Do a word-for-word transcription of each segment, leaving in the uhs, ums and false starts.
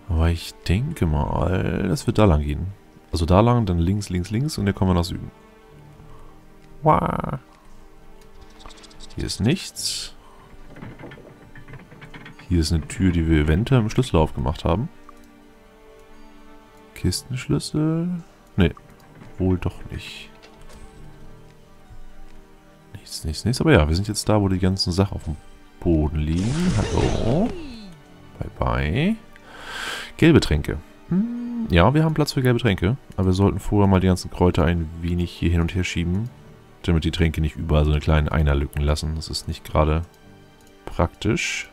Aber ich denke mal, das wird da lang gehen. Also da lang, dann links, links, links und dann kommen wir nach Süden. Wow. Hier ist nichts. Hier ist eine Tür, die wir eventuell im Schlüssel aufgemacht haben. Kistenschlüssel? Ne, wohl doch nicht. Nichts, nichts, nichts. Aber ja, wir sind jetzt da, wo die ganzen Sachen auf dem Boden liegen. Hallo. Bye, bye. Gelbe Tränke. Hm, ja, wir haben Platz für gelbe Tränke. Aber wir sollten vorher mal die ganzen Kräuter ein wenig hier hin und her schieben. Damit die Tränke nicht überall so eine kleine Einerlücken lassen. Das ist nicht gerade praktisch.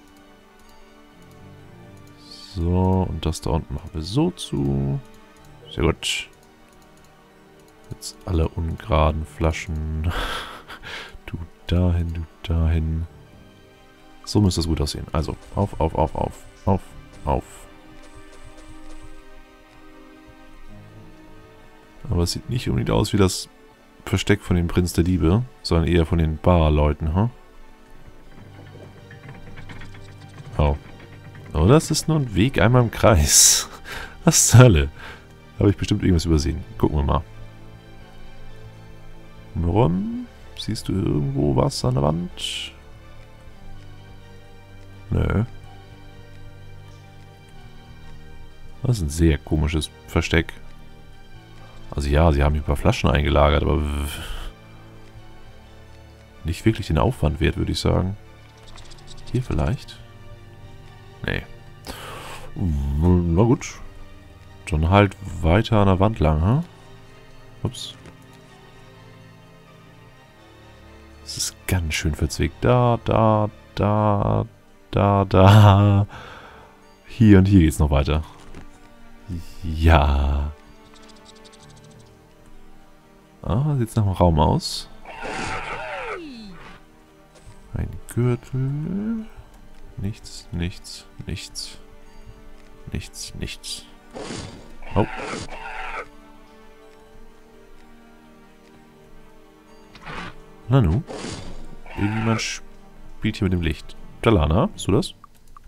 So, und das da unten machen wir so zu. Sehr gut. Jetzt alle ungeraden Flaschen. Du dahin, du dahin. So müsste es gut aussehen. Also, auf, auf, auf, auf, auf, auf. Aber es sieht nicht unbedingt aus wie das Versteck von dem Prinz der Diebe, sondern eher von den Barleuten, ha? Huh? Oh. Oh, das ist nur ein Weg einmal im Kreis. Was zur Hölle? Habe ich bestimmt irgendwas übersehen. Gucken wir mal. Warum? Siehst du irgendwo was an der Wand? Nö. Das ist ein sehr komisches Versteck. Also ja, sie haben hier ein paar Flaschen eingelagert, aber nicht wirklich den Aufwand wert, würde ich sagen. Hier vielleicht? Nee. Na gut. Dann halt weiter an der Wand lang, hm? Ups. Das ist ganz schön verzwickt. Da, da, da, da, da. Hier und hier geht's noch weiter. Ja. Ah, sieht's nach einem Raum aus. Ein Gürtel. Nichts, nichts, nichts. Nichts, nichts. Oh. Nanu. Irgendjemand spielt hier mit dem Licht. Talana, bist du das?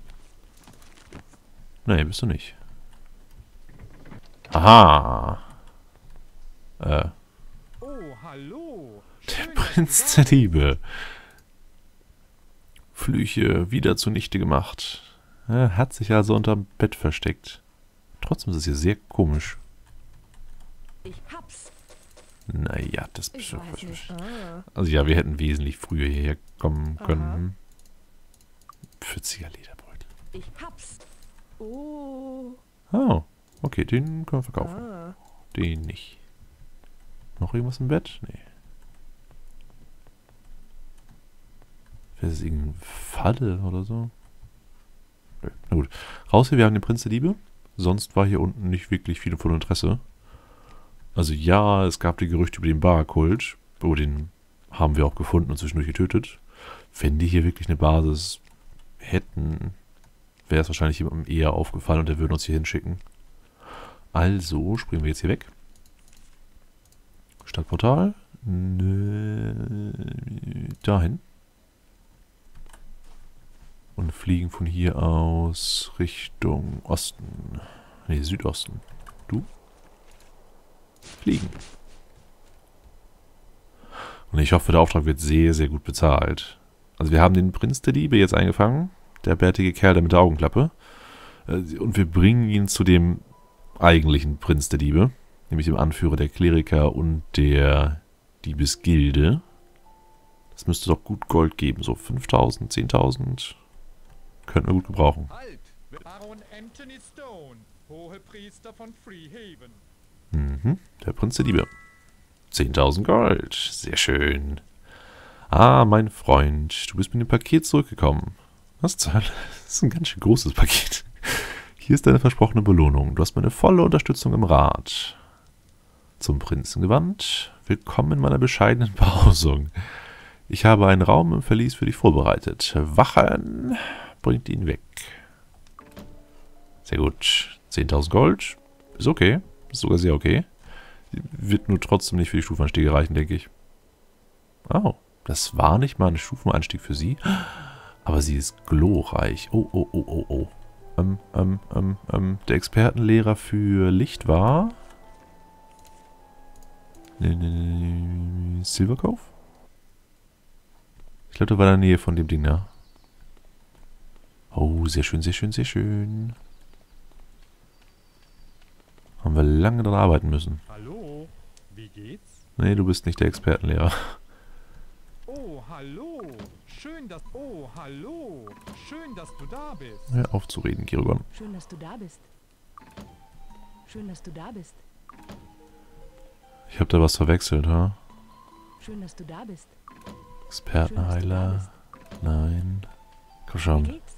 Nee, bist du nicht. Aha. Äh. Oh, hallo. Der Prinz der Diebe. Flüche wieder zunichte gemacht. Er hat sich also unterm Bett versteckt. Trotzdem ist es hier sehr komisch. Ich hab's. Naja, das... Ich weiß nicht. Ah. Also ja, wir hätten wesentlich früher hierher kommen können. vierziger Lederbeutel. Ich hab's. Oh. Oh, okay, den können wir verkaufen. Ah. Den nicht. Noch irgendwas im Bett? Nee. Wäre das irgendeine Falle oder so? Nö. Na gut. Raus hier, wir haben den Prinz der Diebe. Sonst war hier unten nicht wirklich viel von Interesse. Also ja, es gab die Gerüchte über den Bar-Kult. Oh, den haben wir auch gefunden und zwischendurch getötet. Wenn die hier wirklich eine Basis hätten, wäre es wahrscheinlich jemandem eher aufgefallen und der würde uns hier hinschicken. Also springen wir jetzt hier weg. Stadtportal. Nö, dahin. Und fliegen von hier aus Richtung Osten. Ne, Südosten. Du? Fliegen. Und ich hoffe, der Auftrag wird sehr, sehr gut bezahlt. Also wir haben den Prinz der Diebe jetzt eingefangen. Der bärtige Kerl da mit der Augenklappe. Und wir bringen ihn zu dem eigentlichen Prinz der Diebe. Nämlich dem Anführer der Kleriker und der Diebesgilde. Das müsste doch gut Gold geben. So fünftausend, zehntausend. Könnten wir gut gebrauchen. Halt! Baron Anthony Stone, Hohepriester von Freehaven. Mhm, der Prinz der Diebe. zehntausend Gold. Sehr schön. Ah, mein Freund, du bist mit dem Paket zurückgekommen. Was zur Hölle? Das ist ein ganz schön großes Paket. Hier ist deine versprochene Belohnung. Du hast meine volle Unterstützung im Rat. Zum Prinzen gewandt. Willkommen in meiner bescheidenen Behausung. Ich habe einen Raum im Verlies für dich vorbereitet. Wachen bringt ihn weg. Sehr gut. zehntausend Gold. Ist okay. Ist sogar sehr okay. Wird nur trotzdem nicht für die Stufenanstiege reichen, denke ich. Oh, das war nicht mal ein Stufenanstieg für sie. Aber sie ist glorreich. Oh, oh, oh, oh, oh. ähm, ähm, ähm, ähm, der Expertenlehrer für Licht war... Nee, nee, nee, Silver Cove? Ich glaube, der war in der Nähe von dem Ding da. Oh, sehr schön, sehr schön, sehr schön. Haben wir lange daran arbeiten müssen. Hallo, wie geht's? Nee, du bist nicht der Expertenlehrer. Oh, hallo. Schön, dass... Oh, hallo. Schön, dass du da bist. Hör auf zu reden, Kirogon. Schön, dass du da bist. Schön, dass du da bist. Ich habe da was verwechselt, ha? Schön, dass du da bist. Expertenheiler. Nein. Komm Wie schon. geht's?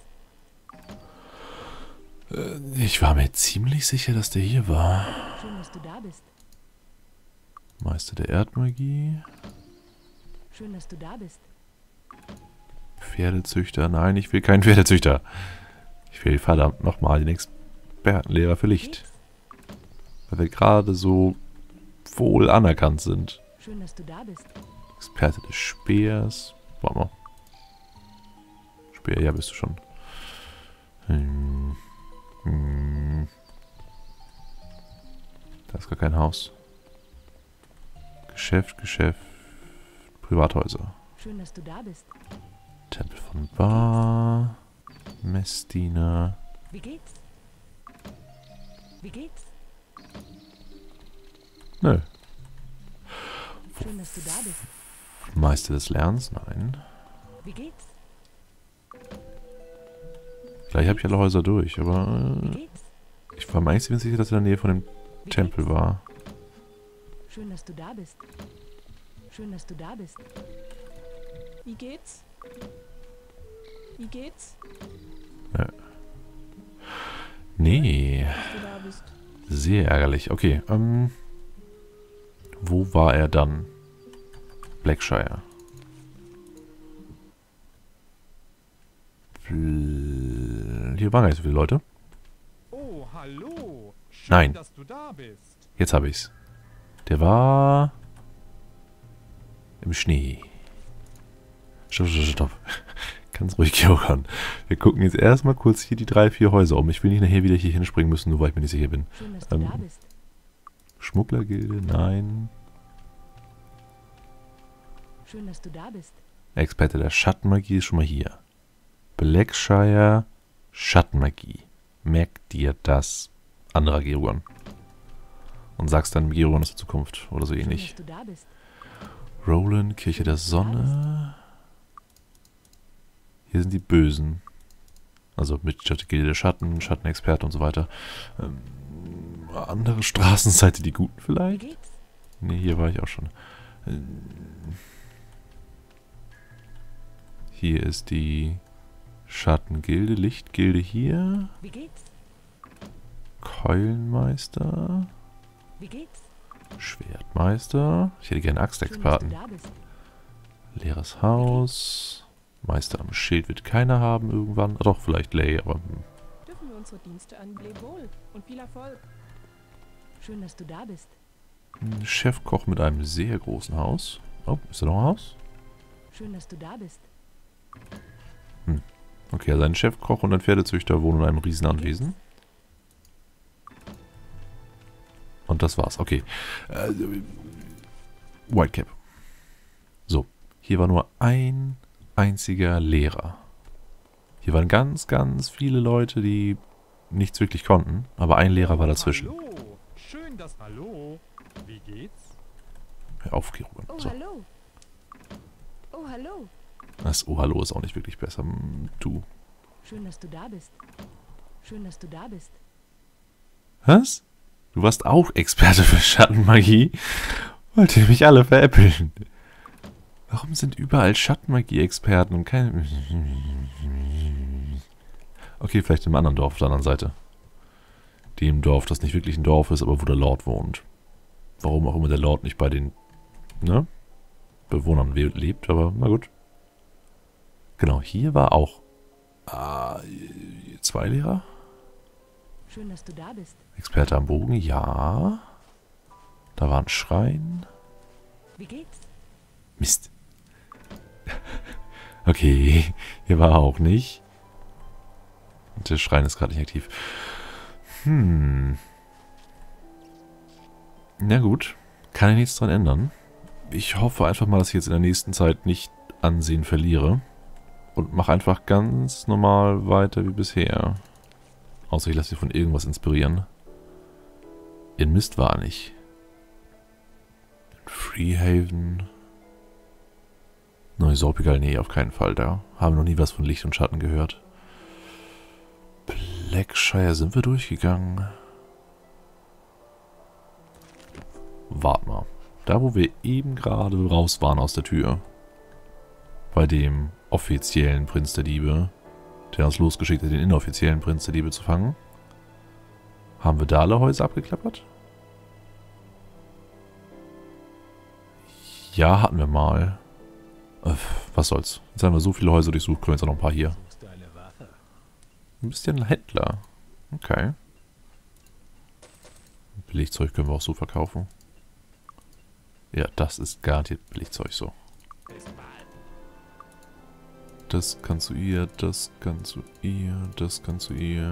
Äh, Ich war mir ziemlich sicher, dass der hier war. Schön, dass du da bist. Meister der Erdmagie. Schön, dass du da bist. Pferdezüchter. Nein, ich will keinen Pferdezüchter. Ich will verdammt nochmal den Expertenlehrer für Licht. Weil wir gerade so wohl anerkannt sind. Schön, dass du da bist. Experte des Speers. Warte mal. Speer, ja, bist du schon. Hm. Hm. Da ist gar kein Haus. Geschäft, Geschäft. Privathäuser. Schön, dass du da bist. Tempel von Bar. Messdiener. Wie geht's? Wie geht's? Nö. Schön, dass du da bist. Meister des Lernens? Nein. Wie geht's? Gleich habe ich alle Häuser durch, aber Wie äh, geht's? ich war mir eigentlich ziemlich sicher, dass er in der Nähe von dem Wie Tempel geht's? war. Schön, dass du da bist. Schön, dass du da bist. Wie geht's? Wie geht's? Nee, Dass du da bist. sehr ärgerlich. Okay, ähm, wo war er dann? Blackshire. Bl- Hier waren gar nicht so viele Leute. Oh, hallo. Schön, Nein. dass du da bist. Jetzt habe ich's. Der war im Schnee. Stopp, stopp, stopp. Ganz ruhig, Johann. Wir gucken jetzt erstmal kurz hier die drei, vier Häuser um. Ich will nicht nachher wieder hier hinspringen müssen, nur weil ich mir nicht sicher bin. Schön, dass du Ähm, da bist. Schmugglergilde, nein. Schön, dass du da bist. Experte der Schattenmagie ist schon mal hier. Blackshire, Schattenmagie. Merk dir das, anderer Gerugon. Und sagst dann Gerugon aus der Zukunft oder so Schön, ähnlich. dass du da bist. Roland, Kirche der Sonne. Hier sind die Bösen. Also mit Gilde der Schatten, Schattenexperte und so weiter. Ähm, andere Straßenseite, die Guten Wie vielleicht? geht's? Ne, hier war ich auch schon. Ähm, Hier ist die Schattengilde, Lichtgilde hier. Wie geht's? Keulenmeister, Wie geht's? Schwertmeister. Ich hätte gerne Schön, dass du Axtexperten. da bist. Leeres Haus. Meister am Schild wird keiner haben irgendwann. Ah, doch, vielleicht Lay, aber hm. Dürfen wir unsere Dienste an. Leb wohl und viel Erfolg. Schön, dass du da bist. Ein Chefkoch mit einem sehr großen Haus. Oh, ist da noch ein Haus? Schön, dass du da bist. Okay, also ein Chefkoch und ein Pferdezüchter wohnen in einem Riesenanwesen. Und das war's. Okay. Äh, Whitecap. So, hier war nur ein einziger Lehrer. Hier waren ganz, ganz viele Leute, die nichts wirklich konnten. Aber ein Lehrer war dazwischen. Hallo. Schön, dass... Hallo. Wie geht's? Hör auf, Gerugon. Oh, So. hallo. Oh, hallo. Das Oh, hallo ist auch nicht wirklich besser. Hm, Du. Schön, dass du da bist. Schön, dass du da bist. Was? Du warst auch Experte für Schattenmagie? Wollt ihr mich alle veräppeln? Warum sind überall Schattenmagie-Experten und keine... Okay, vielleicht im anderen Dorf auf der anderen Seite. Dem Dorf, das nicht wirklich ein Dorf ist, aber wo der Lord wohnt. Warum auch immer der Lord nicht bei den, ne, Bewohnern we- lebt, aber na gut. Genau, hier war auch ah, zwei Lehrer. Schön, dass du da bist. Experte am Bogen, ja. Da war ein Schrein. Wie geht's? Mist. Okay, hier war er auch nicht. Und der Schrein ist gerade nicht aktiv. Hm. Na gut. Kann ich nichts dran ändern. Ich hoffe einfach mal, dass ich jetzt in der nächsten Zeit nicht Ansehen verliere. Und mache einfach ganz normal weiter wie bisher. Außer ich lasse mich von irgendwas inspirieren. In Mist war nicht. In Freehaven. Neusorpigal, nee, auf keinen Fall. Da haben wir noch nie was von Licht und Schatten gehört. Blackshire sind wir durchgegangen. Wart mal. Da, wo wir eben gerade raus waren aus der Tür. Bei dem offiziellen Prinz der Diebe, der uns losgeschickt hat, den inoffiziellen Prinz der Diebe zu fangen. Haben wir da alle Häuser abgeklappert? Ja, hatten wir mal. Äh, was soll's. Jetzt haben wir so viele Häuser durchsucht, können wir jetzt auch noch ein paar hier. Du bist ja ein Händler. Okay. Billigzeug können wir auch so verkaufen. Ja, das ist garantiert Billigzeug so. Das kannst du ihr, das kannst du ihr, das kannst du ihr.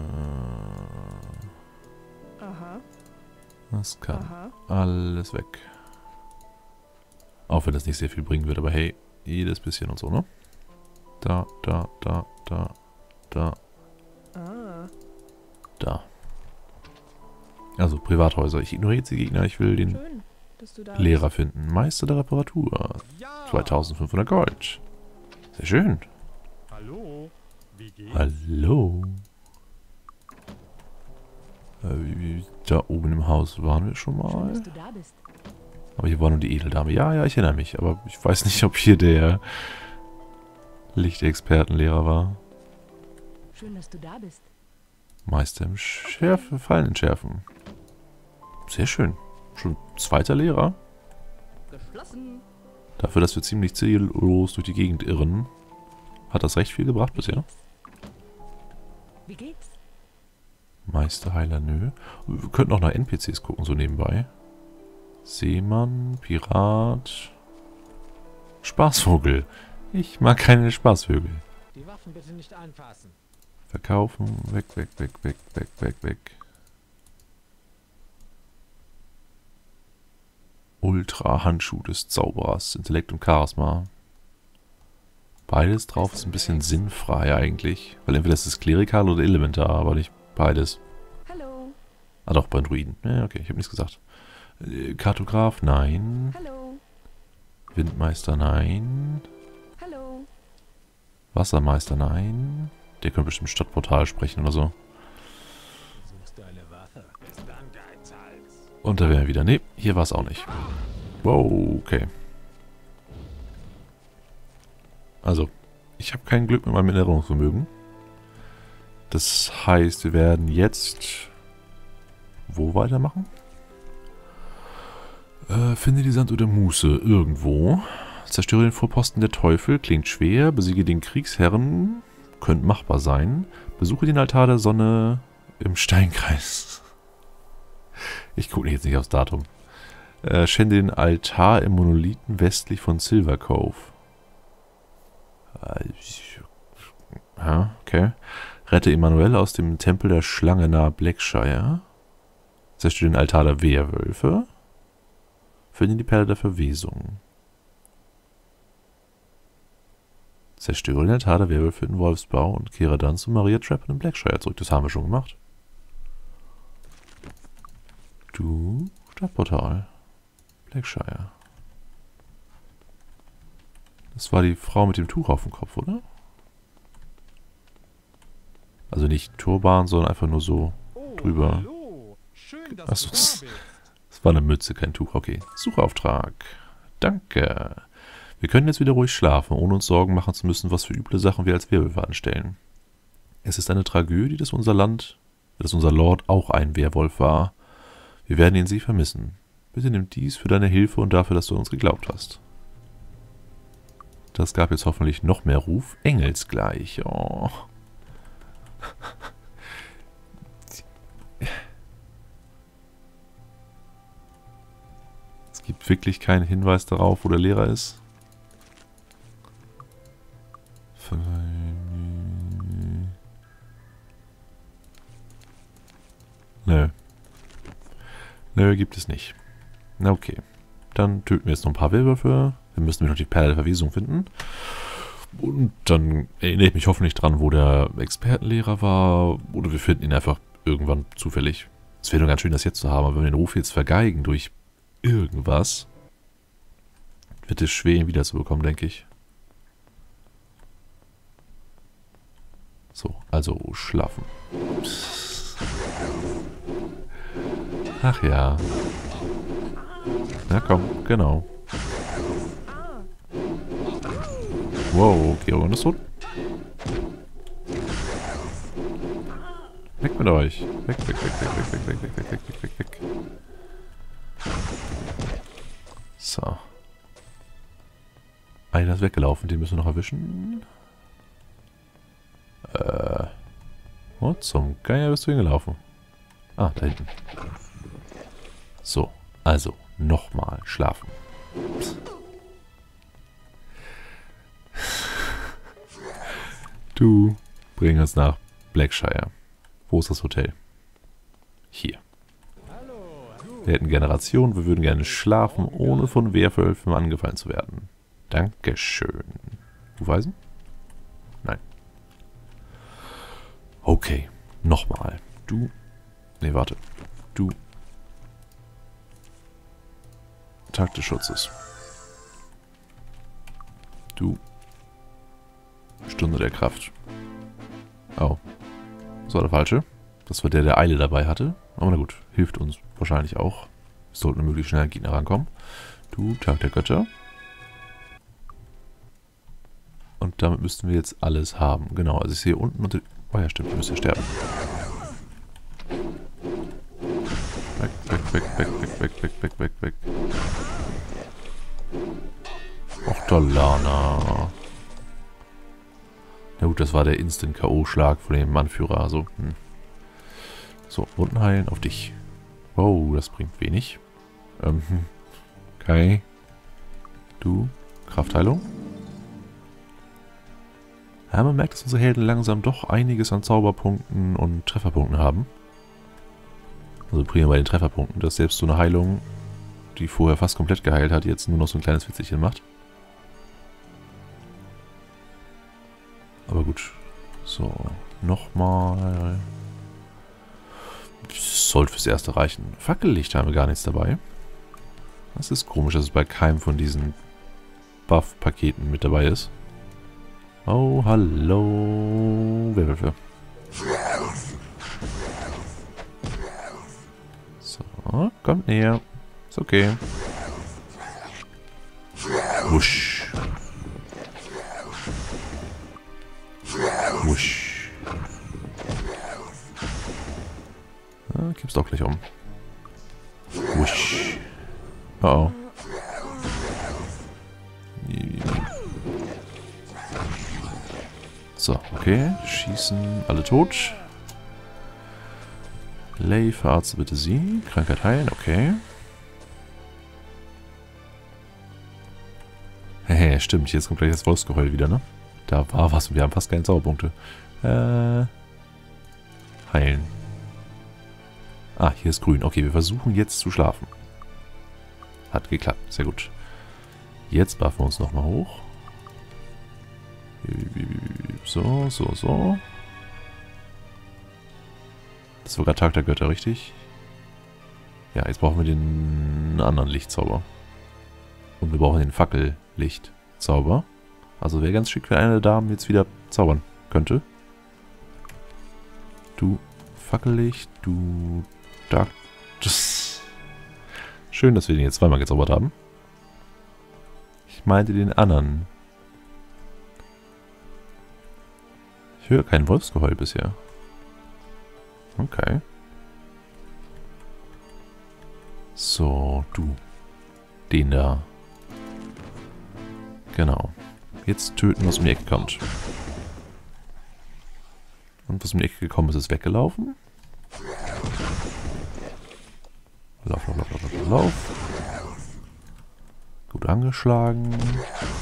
Aha. Das kann Aha. alles weg. Auch wenn das nicht sehr viel bringen wird, aber hey, jedes bisschen und so, ne? Da, da, da, da, da, Ah. da. Also Privathäuser. Ich ignoriere jetzt die Gegner, ich will den Schön, dass du da Lehrer finden. Meister der Reparatur. Ja. zweitausendfünfhundert Gold. Sehr schön. Hallo. Wie geht's? Hallo. Äh, wie, wie, da oben im Haus waren wir schon Schön, mal. dass du da bist. Aber hier war nur die Edeldame. Ja, ja, ich erinnere mich. Aber ich weiß nicht, ob hier der Lichtexpertenlehrer war. Schön, dass du da bist. Meister im Schärfe, Fallen entschärfen. Sehr schön. Schon zweiter Lehrer. geschlossen. Dafür, dass wir ziemlich ziellos durch die Gegend irren, hat das recht viel gebracht bisher. Wie geht's? Meisterheiler, nö. Wir könnten auch nach N P Cs gucken, so nebenbei. Seemann, Pirat, Spaßvogel. Ich mag keine Spaßvögel. Die Waffen bitte nicht anfassen. Verkaufen, weg, weg, weg, weg, weg, weg, weg. Ultra-Handschuh des Zauberers, Intellekt und Charisma. Beides drauf ist ein bisschen sinnfrei eigentlich. Weil entweder ist es klerikal oder elementar, aber nicht beides. Hallo. Ah doch, bei Druiden. Ja, okay, ich habe nichts gesagt. Äh, Kartograf, nein. Hallo. Windmeister, nein. Hallo. Wassermeister, nein. Der könnte bestimmt Stadtportal sprechen oder so. Suchst du eine Waffe? Danke, Hals. Und da wären wir wieder. Nee, hier war es auch nicht. Wow, okay. Also, ich habe kein Glück mit meinem Erinnerungsvermögen. Das heißt, wir werden jetzt wo weitermachen? Äh, finde die Sand oder Muße irgendwo. Zerstöre den Vorposten der Teufel, klingt schwer. Besiege den Kriegsherren, könnte machbar sein. Besuche den Altar der Sonne im Steinkreis. Ich gucke jetzt nicht aufs Datum. Äh, schände den Altar im Monolithen westlich von Silver Cove. Äh, ja, okay. Rette Emanuel aus dem Tempel der Schlange nahe Blackshire. Zerstöre den Altar der Werwölfe. Finde die Perle der Verwesung. Zerstöre den Altar der Werwölfe in Wolfsbau und kehre dann zu Maria Trappen in Blackshire zurück. Das haben wir schon gemacht. Du, Stadtportal. Blackshire. Das war die Frau mit dem Tuch auf dem Kopf, oder? Also nicht Turban, sondern einfach nur so Oh, drüber. hallo. Schön, dass Achso, du da das, bist. das war eine Mütze, kein Tuch. Okay. Suchauftrag. Danke. Wir können jetzt wieder ruhig schlafen, ohne uns Sorgen machen zu müssen, was für üble Sachen wir als Werwölfe anstellen. Es ist eine Tragödie, dass unser Land, dass unser Lord auch ein Werwolf war. Wir werden ihn sie vermissen. Bitte nimm dies für deine Hilfe und dafür, dass du uns geglaubt hast. Das gab jetzt hoffentlich noch mehr Ruf. Engelsgleich. Oh. Es gibt wirklich keinen Hinweis darauf, wo der Lehrer ist. Nö. Nö, gibt es nicht. Na okay. Dann töten wir jetzt noch ein paar Werwölfe. Dann müssen wir noch die Perle der Verwesung finden. Und dann erinnere ich mich hoffentlich dran, wo der Expertenlehrer war. Oder wir finden ihn einfach irgendwann zufällig. Es wäre nur ganz schön, das jetzt zu haben. Aber wenn wir den Ruf jetzt vergeigen durch irgendwas, wird es schwer, ihn wiederzubekommen, denke ich. So, also schlafen. Ach ja. Na komm, genau. Wow, Georg ist tot. Weg mit euch. Weg, weg, weg, weg, weg, weg, weg, weg, weg, weg, weg, weg. So. Einer ist weggelaufen, den müssen wir noch erwischen. Äh. Wo zum Geier bist du hingelaufen? Ah, da hinten. So, also, nochmal schlafen. Du, bring uns nach Blackshire. Wo ist das Hotel? Hier. Wir hätten Generationen, wir würden gerne schlafen, ohne von Werwölfen angefallen zu werden. Dankeschön. Hufeisen? Nein. Okay, nochmal. Du. Nee, warte. Du. Tag des Schutzes. Du. Stunde der Kraft. Oh. Das war der falsche. Das war der, der Eile dabei hatte. Aber na gut, hilft uns wahrscheinlich auch. Wir sollten möglichst schnell an Gegner rankommen. Du, Tag der Götter. Und damit müssten wir jetzt alles haben. Genau, also ich sehe unten unter... Oh ja, stimmt, wir müssen ja sterben. Weg, weg, weg, weg, weg, weg, weg, weg, weg, weg. Och, Dolana. Na gut, das war der Instant-K O-Schlag von dem Anführer. Also, hm. So, Wunden heilen auf dich. Wow, das bringt wenig. Ähm, okay. Du, Kraftheilung. Ja, man merkt, dass unsere Helden langsam doch einiges an Zauberpunkten und Trefferpunkten haben. Also prima bei den Trefferpunkten, dass selbst so eine Heilung, die vorher fast komplett geheilt hat, jetzt nur noch so ein kleines Witzelchen macht. Aber gut. So, nochmal. Das sollte fürs Erste reichen. Fackellicht haben wir gar nichts dabei. Das ist komisch, dass es bei keinem von diesen Buff-Paketen mit dabei ist. Oh, hallo. Werwölfe. So, kommt näher. Ist okay. Wusch. Wusch. Ah, kipp's doch gleich um. Wusch. Oh oh. So, okay. Schießen alle tot. Lay, verarzte bitte sie. Krankheit heilen, okay. Hehe, stimmt. Jetzt kommt gleich das Wolfsgeheul wieder, ne? Da war was und wir haben fast keine Zauberpunkte. Äh. Heilen. Ah, hier ist grün. Okay, wir versuchen jetzt zu schlafen. Hat geklappt. Sehr gut. Jetzt buffen wir uns nochmal hoch. So, so, so. Das war gerade Tag der Götter, richtig? Ja, jetzt brauchen wir den anderen Lichtzauber. Und wir brauchen den Fackellichtzauber. Also wäre ganz schick, wenn eine der Damen jetzt wieder zaubern könnte. Du Fackellicht, du Dark... Das schön, dass wir den jetzt zweimal gezaubert haben. Ich meinte den anderen. Ich höre kein Wolfsgeheul bisher. Okay. So, du. Den da. Genau. Jetzt töten, was um die Ecke kommt. Und was um die Ecke gekommen ist, ist weggelaufen. Lauf, lauf, lauf, lauf, lauf, lauf. Gut angeschlagen.